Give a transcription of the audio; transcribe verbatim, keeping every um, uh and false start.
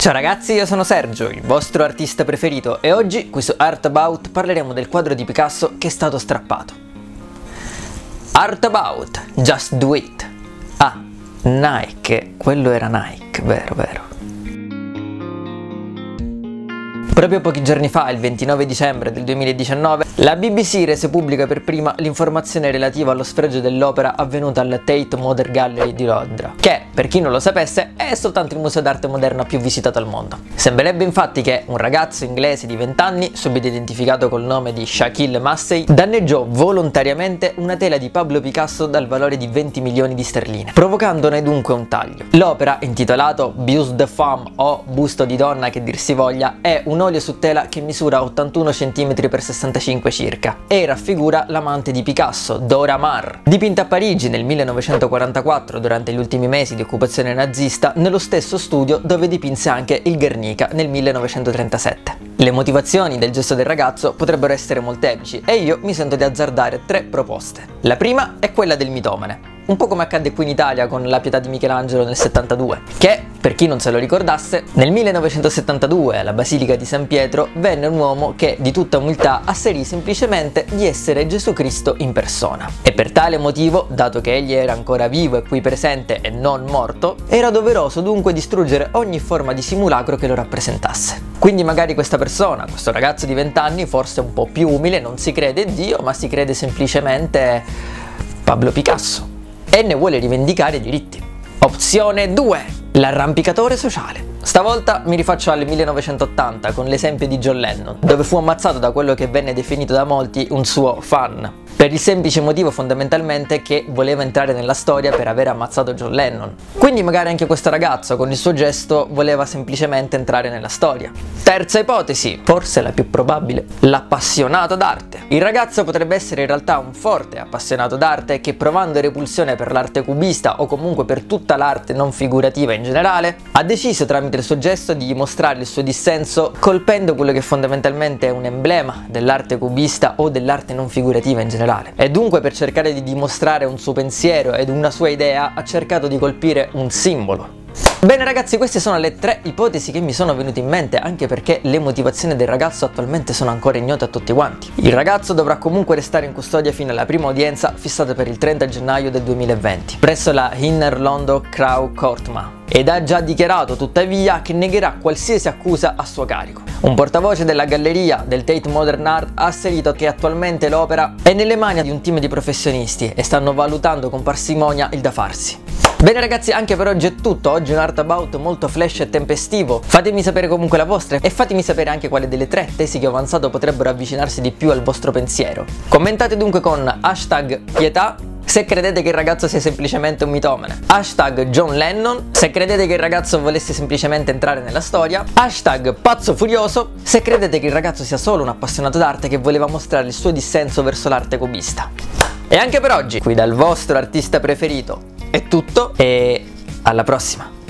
Ciao ragazzi, io sono Sergio, il vostro artista preferito, e oggi qui su Art About parleremo del quadro di Picasso che è stato strappato. Art About, just do it. Ah, Nike, quello era Nike, vero vero. Proprio pochi giorni fa, il ventinove dicembre del duemiladiciannove, la B B C rese pubblica per prima l'informazione relativa allo sfregio dell'opera avvenuta alla Tate Modern Gallery di Londra, che, per chi non lo sapesse, è soltanto il museo d'arte moderna più visitato al mondo. Sembrerebbe infatti che un ragazzo inglese di venti anni, subito identificato col nome di Shaquille Massey, danneggiò volontariamente una tela di Pablo Picasso dal valore di venti milioni di sterline, provocandone dunque un taglio. L'opera, intitolato Buste de Femme o Busto di donna che dir si voglia, è un olio su tela che misura ottantuno centimetri per sessantacinque circa e raffigura l'amante di Picasso, Dora Maar, dipinta a Parigi nel millenovecentoquarantaquattro durante gli ultimi mesi di occupazione nazista, nello stesso studio dove dipinse anche il Guernica nel millenovecentotrentasette. Le motivazioni del gesto del ragazzo potrebbero essere molteplici e io mi sento di azzardare tre proposte. La prima è quella del mitomane, un po' come accadde qui in Italia con La Pietà di Michelangelo nel settantadue, che, per chi non se lo ricordasse, nel millenovecentosettantadue alla Basilica di San Pietro venne un uomo che, di tutta umiltà, asserì semplicemente di essere Gesù Cristo in persona. E per tale motivo, dato che egli era ancora vivo e qui presente e non morto, era doveroso dunque distruggere ogni forma di simulacro che lo rappresentasse. Quindi magari questa persona, questo ragazzo di venti anni, forse un po' più umile, non si crede Dio, ma si crede semplicemente Pablo Picasso e ne vuole rivendicare i diritti. Opzione due. L'arrampicatore sociale. Stavolta mi rifaccio al millenovecentottanta con l'esempio di John Lennon, dove fu ammazzato da quello che venne definito da molti un suo fan, per il semplice motivo fondamentalmente che voleva entrare nella storia per aver ammazzato John Lennon. Quindi magari anche questo ragazzo con il suo gesto voleva semplicemente entrare nella storia. Terza ipotesi, forse la più probabile, l'appassionato d'arte. Il ragazzo potrebbe essere in realtà un forte appassionato d'arte che, provando repulsione per l'arte cubista o comunque per tutta l'arte non figurativa in generale, ha deciso tramite il suo gesto di dimostrare il suo dissenso colpendo quello che fondamentalmente è un emblema dell'arte cubista o dell'arte non figurativa in generale. E dunque, per cercare di dimostrare un suo pensiero ed una sua idea, ha cercato di colpire un simbolo. Bene ragazzi, queste sono le tre ipotesi che mi sono venute in mente, anche perché le motivazioni del ragazzo attualmente sono ancora ignote a tutti quanti. Il ragazzo dovrà comunque restare in custodia fino alla prima udienza fissata per il trenta gennaio del duemilaventi presso la Inner London Crown Court, ed ha già dichiarato tuttavia che negherà qualsiasi accusa a suo carico. Un portavoce della galleria del Tate Modern Art ha asserito che attualmente l'opera è nelle mani di un team di professionisti e stanno valutando con parsimonia il da farsi. Bene ragazzi, anche per oggi è tutto. Oggi è un Art About molto flash e tempestivo. Fatemi sapere comunque la vostra e fatemi sapere anche quale delle tre tesi che ho avanzato potrebbero avvicinarsi di più al vostro pensiero. Commentate dunque con hashtag pietà se credete che il ragazzo sia semplicemente un mitomane, hashtag John Lennon se credete che il ragazzo volesse semplicemente entrare nella storia, hashtag pazzo furioso se credete che il ragazzo sia solo un appassionato d'arte che voleva mostrare il suo dissenso verso l'arte cubista. E anche per oggi, qui dal vostro artista preferito, è tutto e alla prossima!